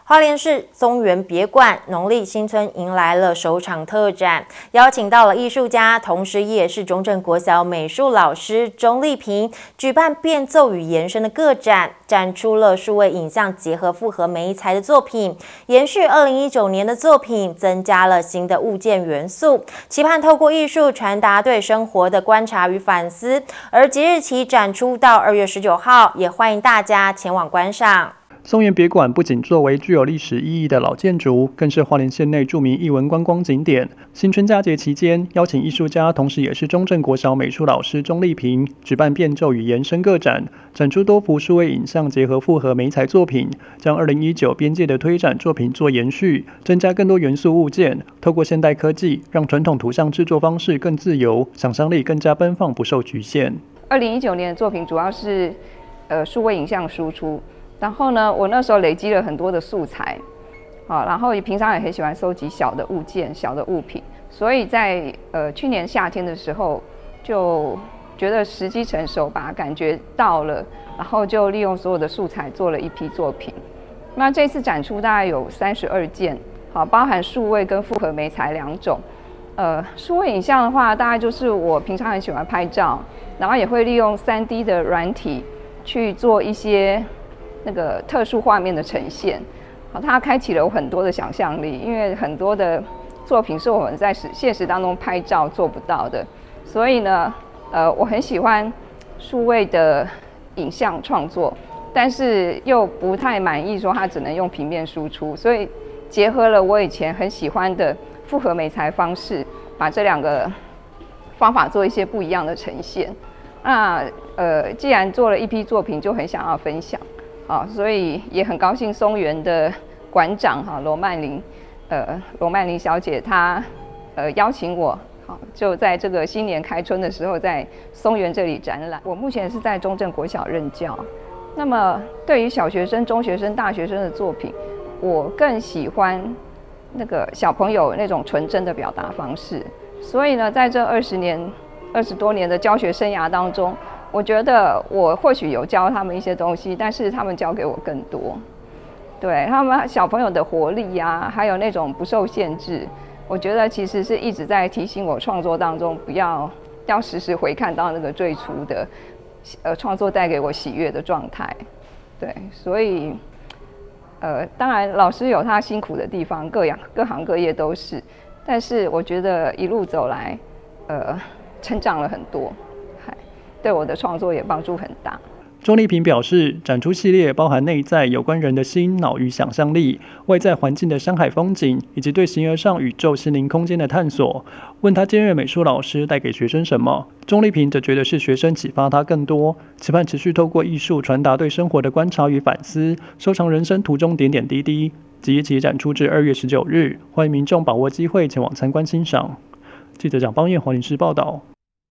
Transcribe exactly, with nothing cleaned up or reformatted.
花莲市松原别馆农历新村迎来了首场特展，邀请到了艺术家，同时也是中正国小美术老师钟丽萍，举办变奏与延伸的个展，展出了数位影像结合复合媒材的作品，延续二零一九年的作品，增加了新的物件元素，期盼透过艺术传达对生活的观察与反思。而即日起展出到二月十九号，也欢迎大家前往观赏。 松原别馆不仅作为具有历史意义的老建筑，更是花莲县内著名艺文观光景点。新春佳节期间，邀请艺术家，同时也是中正国小美术老师钟丽萍，举办变奏与延伸个展，展出多幅数位影像结合复合媒材作品，将二零一九边界的推展作品做延续，增加更多元素物件，透过现代科技，让传统图像制作方式更自由，想象力更加奔放，不受局限。 二零一九年的作品主要是呃数位影像输出。然后呢，我那时候累积了很多的素材，好，然后平常也很喜欢收集小的物件、小的物品，所以在呃去年夏天的时候，就觉得时机成熟吧，感觉到了，然后就利用所有的素材做了一批作品。那这次展出大概有三十二件，好，包含数位跟复合媒材两种。呃，数位影像的话，大概就是我平常很喜欢拍照，然后也会利用 三 D 的软体去做一些那个特殊画面的呈现，好，它开启了我很多的想象力，因为很多的作品是我们在现实当中拍照做不到的，所以呢，呃，我很喜欢数位的影像创作，但是又不太满意说它只能用平面输出，所以结合了我以前很喜欢的复合媒材方式，把这两个方法做一些不一样的呈现。那呃，既然做了一批作品，就很想要分享。好，所以也很高兴松原的馆长哈罗曼玲，呃罗曼玲小姐她呃邀请我，好就在这个新年开春的时候在松原这里展览。我目前是在中正国小任教，那么对于小学生、中学生、大学生的作品，我更喜欢那个小朋友那种纯真的表达方式。所以呢，在这二十年、二十多年的教学生涯当中，我觉得我或许有教他们一些东西，但是他们教给我更多。对他们小朋友的活力呀、啊，还有那种不受限制，我觉得其实是一直在提醒我创作当中不要要时时回看到那个最初的呃创作带给我喜悦的状态。对，所以呃当然老师有他辛苦的地方，各样各行各业都是，但是我觉得一路走来，呃成长了很多。对我的创作也帮助很大。 钟丽萍表示，展出系列包含内在有关人的心、脑与想象力，外在环境的山海风景，以及对形而上宇宙心灵空间的探索。问他兼任美术老师带给学生什么，钟丽萍则觉得是学生启发他更多，期盼持续透过艺术传达对生活的观察与反思，收藏人生途中点点滴滴。即日起展出至二月十九日，欢迎民众把握机会前往参观欣赏。记者蒋邦彦、黄林诗报道。